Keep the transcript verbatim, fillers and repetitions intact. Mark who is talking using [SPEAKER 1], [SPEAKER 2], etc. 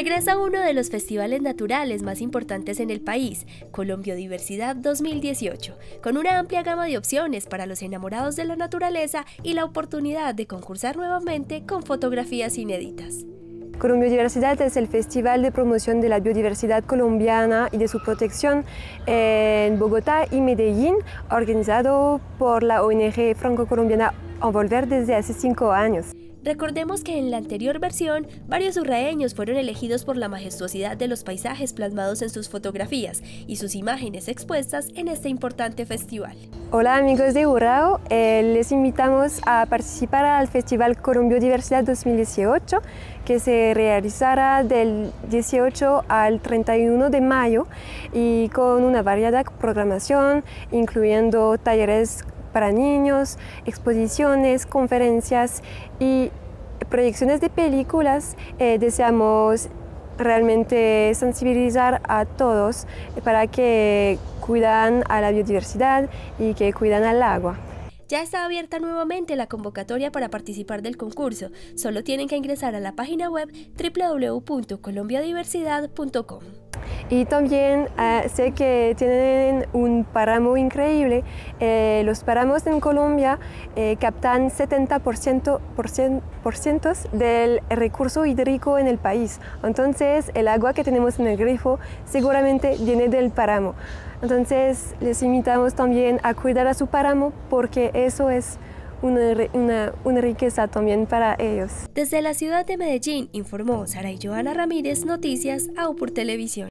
[SPEAKER 1] Regresa uno de los festivales naturales más importantes en el país, Colombiodiversidad dos mil dieciocho, con una amplia gama de opciones para los enamorados de la naturaleza y la oportunidad de concursar nuevamente con fotografías inéditas.
[SPEAKER 2] Colombiodiversidad es el festival de promoción de la biodiversidad colombiana y de su protección en Bogotá y Medellín, organizado por la O N G franco-colombiana Envolver desde hace cinco años.
[SPEAKER 1] Recordemos que en la anterior versión, varios urraeños fueron elegidos por la majestuosidad de los paisajes plasmados en sus fotografías y sus imágenes expuestas en este importante festival.
[SPEAKER 2] Hola amigos de Urrao, eh, les invitamos a participar al Festival Colombiodiversidad dos mil dieciocho, que se realizará del dieciocho al treinta y uno de mayo y con una variada programación, incluyendo talleres para niños, exposiciones, conferencias y proyecciones de películas. Eh, deseamos realmente sensibilizar a todos para que cuidan a la biodiversidad y que cuidan al agua.
[SPEAKER 1] Ya está abierta nuevamente la convocatoria para participar del concurso. Solo tienen que ingresar a la página web w w w punto colombiadiversidad punto com.
[SPEAKER 2] Y también uh, sé que tienen un páramo increíble. Eh, los páramos en Colombia eh, captan setenta por ciento, por ciento, por ciento del recurso hídrico en el país. Entonces el agua que tenemos en el grifo seguramente viene del páramo. Entonces les invitamos también a cuidar a su páramo porque eso es Una, una, una riqueza también para ellos.
[SPEAKER 1] Desde la ciudad de Medellín informó Sara y Joana Ramírez, Noticias A U por Televisión.